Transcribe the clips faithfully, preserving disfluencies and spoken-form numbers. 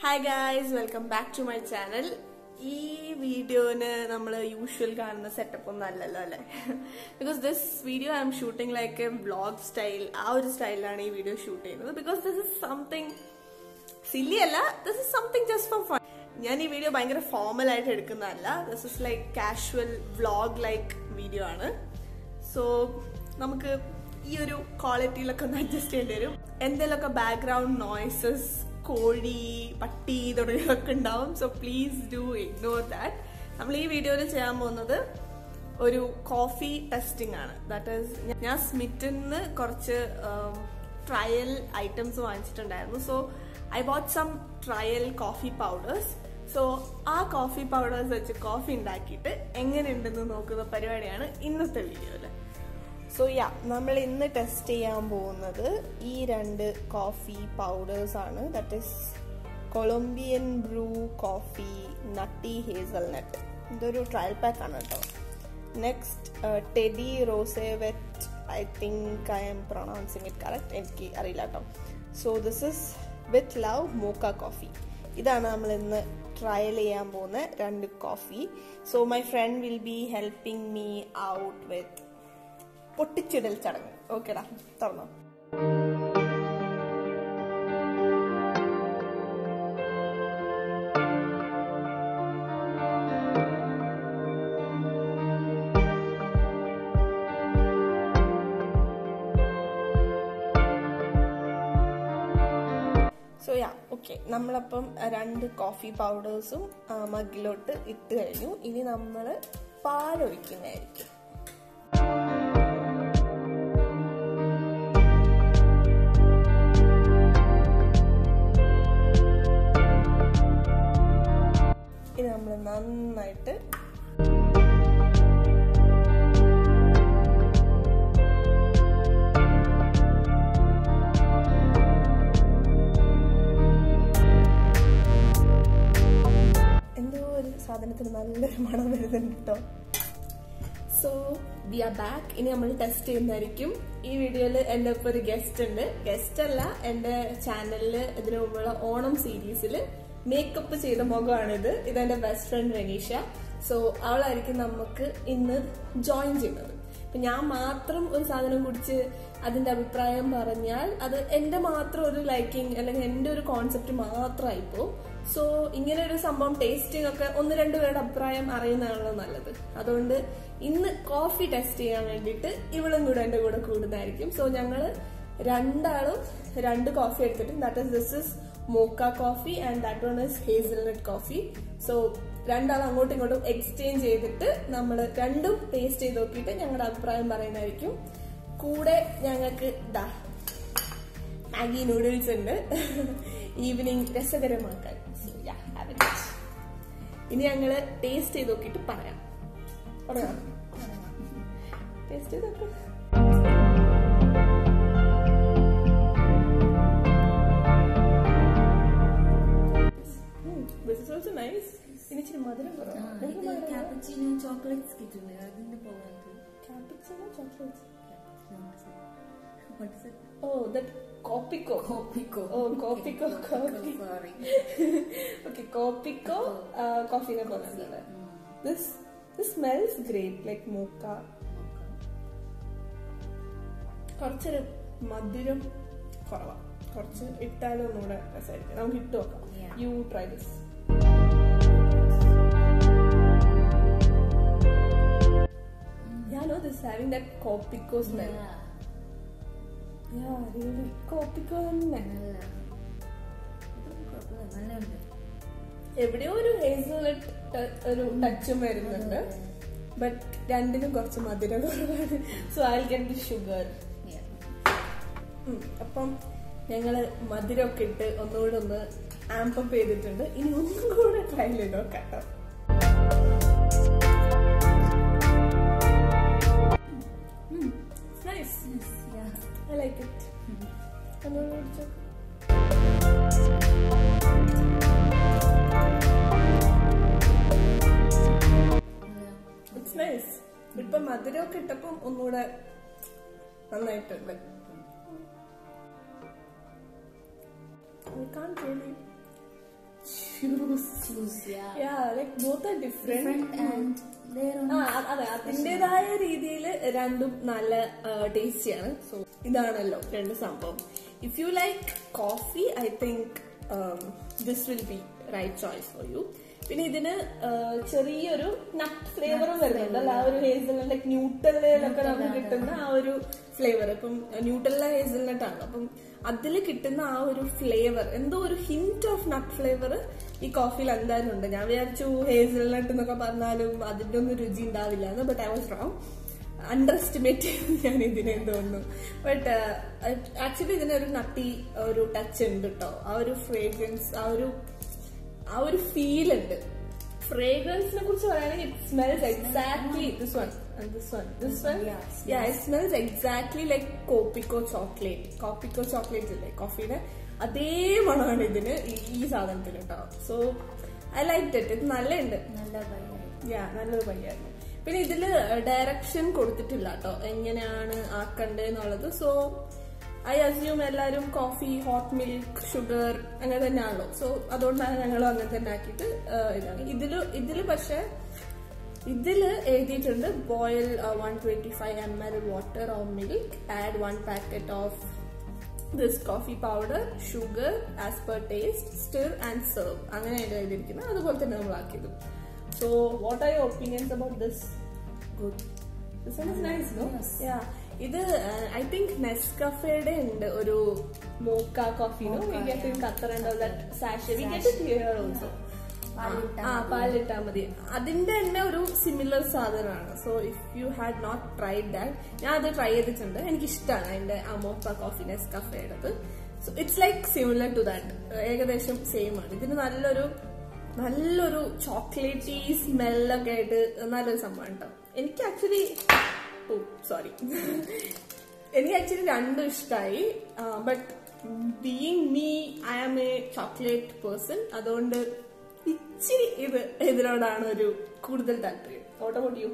Hi guys, welcome back to my channel. This video is our usual setup because this video I am shooting like a vlog style. Our style is video shooting because this is something silly. This is something just for fun. I this video is formal. This is like casual vlog like video. So we will quality adjust the background noises. Kodi, patti, down. So please do ignore that. We will video a coffee testing. That is, I smitten um, trial items. So I bought some trial coffee powders. So our coffee powders are coffee in the video. So yeah, we will test these two coffee powders. That is Colombian Brew Coffee Nutty Hazelnut. This is a trial pack. Next, uh, Teddy Roosevelt. I think I am pronouncing it correct. So this is with love mocha coffee. This is the trial coffee. So my friend will be helping me out with പൊട്ടിച്ചിടൽ ചടങ്ങ്. ഓക്കേടാ, തുറന്നോ. So yeah okay, നമ്മളപ്പം രണ്ട് coffee പൗഡേഴ്സും മഗ്ഗിലോട്ട് ഇട്ട് കഴിഞ്ഞു. ഇനി നമ്മൾ പാലൊഴിക്കുന്നതായിരിക്കും. നമ്മൾ നന്നായിട്ട് എന്തോ ഒരു സാധനത്തിന് നല്ലൊരു മണം വരുന്നുണ്ട് കേട്ടോ. So we are back. ഇനി നമ്മൾ ടെസ്റ്റ് ചെയ്യുന്നതായിരിക്കും. ഈ വീഡിയോയിൽ എൻ്റെ ഒപ്പം ഒരു ഗസ്റ്റ് ഉണ്ട്. ഗസ്റ്റ് അല്ല, എൻ്റെ ചാനലിൽ ഇതിനു മുമ്പുള്ള ഓണം സീരീസിൽ മേക്കപ്പ് ചെയ്ത മുഖമാണിത്. ഇതെന്റെ ബെസ്റ്റ് ഫ്രണ്ട് വെനീഷ. സോ അവളായിരിക്കും നമുക്ക് ഇന്ന് ജോയിൻ ചെയ്യുന്നത്. ഇപ്പൊ ഞാൻ മാത്രം ഒരു സാധനം കുടിച്ച് അതിന്റെ അഭിപ്രായം പറഞ്ഞാൽ അത് എന്റെ മാത്രം ഒരു ലൈക്കിങ് അല്ലെങ്കിൽ എന്റെ ഒരു കോൺസെപ്റ്റ് മാത്രമായിപ്പോ. സോ ഇങ്ങനെ ഒരു സംഭവം ടേസ്റ്റിംഗ് ഒക്കെ ഒന്ന് രണ്ടു പേരുടെ അഭിപ്രായം അറിയുന്നതാണല്ലോ നല്ലത്. അതുകൊണ്ട് ഇന്ന് കോഫി ടെസ്റ്റ് ചെയ്യാൻ വേണ്ടിയിട്ട് ഇവളും കൂടെ എന്റെ കൂടെ കൂടുന്നതായിരിക്കും. സോ ഞങ്ങള് രണ്ടാളും രണ്ട് കോഫി എടുത്തിട്ട്, that is this is mocha coffee and that one is hazelnut coffee. So രണ്ടാളും അങ്ങോട്ടും ഇങ്ങോട്ടും എക്സ്ചേഞ്ച് ചെയ്തിട്ട് നമ്മൾ രണ്ടും ടേസ്റ്റ് ചെയ്ത് നോക്കിയിട്ട് ഞങ്ങളുടെ അഭിപ്രായം പറയുന്നതായിരിക്കും. കൂടെ ഞങ്ങൾക്ക് ദാ മാഗി നൂഡിൽസ് ഉണ്ട് ഈവനിങ് രസകരമാക്കാൻ. ഇനി ഞങ്ങള് ടേസ്റ്റ് ചെയ്ത് നോക്കിയിട്ട് പറയാം. പറയാം ടേസ്റ്റ് ചെയ്ത് നോക്കാം. This is also nice. Inichiri madhuram korava. Idu cappuccino chocolates kittunde. Adinte povante. Cappuccino chocolates. What is it? Oh, that Copico. Copico. Oh, Copico coffee. Sorry. Okay, Copico uh, coffee na povante. This this smells great, like mocha. കുറച്ചൊരു മധുരം കുറവാ. കുറച്ച് ഇട്ടാലും ഒന്നുകൂടെ രസമായിരിക്കും. നമുക്ക് ഇട്ട് നോക്കാം. You try this. Yeah, no, this is having that Copico smell. Yeah, yeah, really Copico smell. എവിടെയോ ഒരു ഹേസൽനട്ട് ഒരു ടച്ചും വരുന്നുണ്ട്, ബട്ട് രണ്ടിനും കുറച്ച് മധുരം കുറവാണ്. So I will get the sugar. അപ്പം ഞങ്ങള് മധുരമൊക്കെ ഇട്ട് ഒന്നുകൂടെ ഒന്ന് ആംപപ്പ് ചെയ്തിട്ടുണ്ട്. ഇനി ഒന്നും കൂടെ ട്രൈ ചെയ്ത് നോക്കാം കേട്ടോ. Nice. Yeah. I like it. ഒന്നുകൂടെ കുടിച്ചോ. It's nice. ഇപ്പൊ മധുരമൊക്കെ ഇട്ടപ്പം ഒന്നുകൂടെ നന്നായിട്ടുണ്ട്. We can't really choose. Choose, yeah. Yeah, like both are different. Different and their own. ആ അതെ അതിൻ്റെതായ രീതിയിൽ രണ്ടും നല്ല ടേസ്റ്റിയാണ്. സോ ഇതാണല്ലോ രണ്ട് സംഭവം. If you like coffee I think this will be right choice for you. പിന്നെ ഇതിന് ചെറിയൊരു നട്ട് ഫ്ലേവറും വരുന്നുണ്ട് അല്ല, ആ ഒരു ഹേസൽനട്ട് ലൈക്ക് ന്യൂട്ടല്ലയിലൊക്കെ നമുക്ക് കിട്ടുന്ന ആ ഒരു ഫ്ലേവർ. ഇപ്പം ന്യൂട്ടല്ല ഹേസൽനട്ട് ആണ്, അപ്പം അതിൽ കിട്ടുന്ന ആ ഒരു ഫ്ലേവർ, എന്തോ ഒരു ഹിന്റ് ഓഫ് നട്ട് ഫ്ലേവർ ഈ കോഫിയിൽ എന്തായാലും ഉണ്ട്. ഞാൻ വിചാരിച്ചു ഹേസൽനട്ട് എന്നൊക്കെ പറഞ്ഞാലും അതിന്റെ ഒന്നും രുചി ഉണ്ടാവില്ല എന്ന്, but I was wrong. Underestimate ചെയ്ത് ഞാൻ ഇതിനെ തോന്നുന്നു. ബട്ട് ആക്ച്വലി ഇതിനൊരു നട്ടി ഒരു ടച്ച് ഉണ്ട് കേട്ടോ. ആ ഒരു ഫ്രേഗ്രൻസ്, ആ ഒരു ആ ഒരു ഫീൽ ഉണ്ട്. ഫ്രേഗ്രൻസിനെ കുറിച്ച് പറയുകയാണെങ്കിൽ it smells exactly this one this one this one yeah it smells exactly like Kopiko chocolate. Kopiko chocolate ഇല്ലേ കോഫിയുടെ, അതേ മണമാണ് ഇതിന് ഈ സാധനത്തിന് കേട്ടോ. So I like it. ഇത് നല്ലുണ്ട്, നല്ല യാ നല്ലൊരു പയ്യായിരുന്നു. പിന്നെ ഇതില് ഡയറക്ഷൻ കൊടുത്തിട്ടില്ല കേട്ടോ എങ്ങനെയാണ് ആക്കണ്ടേന്നുള്ളത്. സോ ഐ അസ്യൂം എല്ലാവരും കോഫി, ഹോട്ട് മിൽക്ക്, ഷുഗർ അങ്ങനെ തന്നെയാണല്ലോ. സോ അതുകൊണ്ടാണ് ഞങ്ങളും അങ്ങനെ തന്നെ ആക്കിയിട്ട് ഇതാണ്. ഇതില് ഇതില് പക്ഷെ ഇതില് എഴുതിയിട്ടുണ്ട് boil one twenty five M L water or milk, add one packet of this coffee powder, sugar as per taste, stir and serve. അങ്ങനെയാണ് എഴുതിയിരിക്കുന്നത്. അതുപോലെ തന്നെ നമ്മൾ ആക്കിയത്. So what are your opinions about this? Good. This one is nice, no? Yeah. ഇത് I think നെസ്കഫേയുടെ ഉണ്ട് ഒരു mocha coffee. No we get in Qatar and all that sachet we get it here also. ആ പാലിട്ടാ മതി. അതിന്റെ തന്നെ ഒരു similar സാധനമാണ്. So if you had not tried that, ഞാൻ അത് ട്രൈ ചെയ്തിട്ടുണ്ട്. എനിക്ക് ഇഷ്ടമാണ് അതിന്റെ ആ മോക്ക കോഫി നെസ്കഫേയുടേത്. So it's like similar to that, ഏകദേശം സെയിം ആണ്. ഇതിന് നല്ലൊരു നല്ലൊരു ചോക്ലേറ്റി സ്മെല്ലൊക്കെ ആയിട്ട് നല്ലൊരു സംഭവം കേട്ടോ. എനിക്ക് ആക്ച്വലി ഓ സോറി എനിക്ക് ആക്ച്വലി രണ്ടും ഇഷ്ടമായി. But being me I am a chocolate person, അതുകൊണ്ട് ഇച്ചിരി ഇത് ഇതിനോടാണ് ഒരു കൂടുതൽ താല്പര്യം. What about you?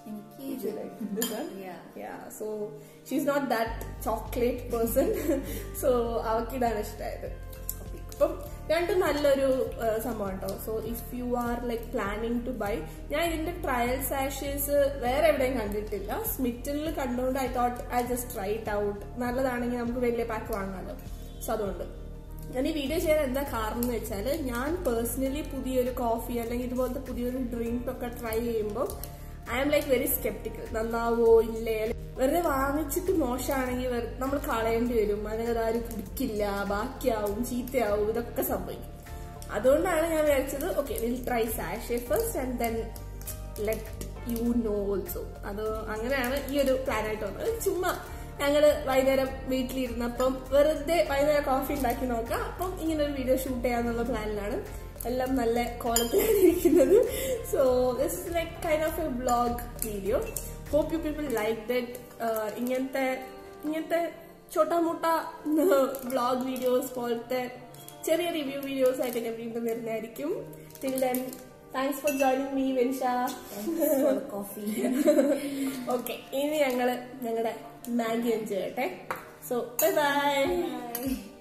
So she's not that chocolate person. So അവക്കിതാണ് ഇഷ്ടമായത്. അപ്പം രണ്ടും നല്ലൊരു സംഭവം കേട്ടോ. So if you are like planning to buy, ഞാൻ ഇതിന്റെ ട്രയൽ സാഷേഴ്സ് വേറെ എവിടെയും കണ്ടിട്ടില്ല. സ്മിറ്റിൽ കണ്ടുകൊണ്ട് I thought I just try it out. നല്ലതാണെങ്കിൽ നമുക്ക് വലിയ പാക്ക് വാങ്ങാമല്ലോ. സോ അതുകൊണ്ട് ഞാൻ ഈ വീഡിയോ ചെയ്യാൻ എന്താ കാരണം എന്ന് വെച്ചാൽ, ഞാൻ പേഴ്സണലി പുതിയൊരു കോഫി അല്ലെങ്കിൽ ഇതുപോലത്തെ പുതിയൊരു ഡ്രിങ്ക് ഒക്കെ ട്രൈ ചെയ്യുമ്പോൾ I am like very skeptical. നന്നാവോ ഇല്ലേ, വെറുതെ വാങ്ങിച്ചിട്ട് മോശമാണെങ്കിൽ നമ്മൾ കളയേണ്ടി വരും, അല്ലെങ്കിൽ ആരും കുടിക്കില്ല, ബാക്കിയാവും, ചീത്തയാവും, ഇതൊക്കെ സംഭവിക്കും. അതുകൊണ്ടാണ് ഞാൻ വിചാരിച്ചത് okay will try sachet first and then let you know also. അത് അങ്ങനെയാണ് ഈ ഒരു പ്ലാനായിട്ട് വന്നത്. ചുമ്മാ ഞങ്ങള് വൈകുന്നേരം വീട്ടിലിരുന്നപ്പം വെറുതെ വൈകുന്നേരം കോഫി ഉണ്ടാക്കി നോക്കാം, അപ്പം ഇങ്ങനെ ഒരു വീഡിയോ ഷൂട്ട് ചെയ്യാന്നുള്ള പ്ലാനിലാണ്. എല്ലാം നല്ല ക്വാളിറ്റിയാണ് ഇരിക്കുന്നത്. So this is like kind of a vlog video. Hope you people like that. ഇങ്ങനത്തെ ഇങ്ങനത്തെ ചോട്ടാ മോട്ടാ വ്ളോഗ് വീഡിയോസ് പോലത്തെ ചെറിയ റിവ്യൂ വീഡിയോസ് ആയിട്ട് ഞാൻ വീണ്ടും വരുന്നതായിരിക്കും. Till then thanks for joining me Venisha. Coffee. Okay, ഇനി ഞങ്ങള് ഞങ്ങളുടെ മാഗി എൻജോയ് ചെയ്യട്ടെ. So bye by.